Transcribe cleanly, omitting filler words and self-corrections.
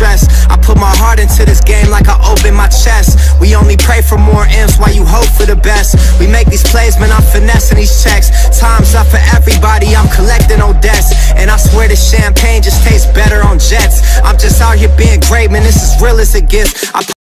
stress. I put my heart into this game like I open my chest. We only pray for more M's while you hope for the best. We make these plays, man, I'm finessing these checks. Time's up for everybody, I'm collecting no debts. And I swear this champagne just tastes better on jets. I'm just out here being great, man, this is real as it gets.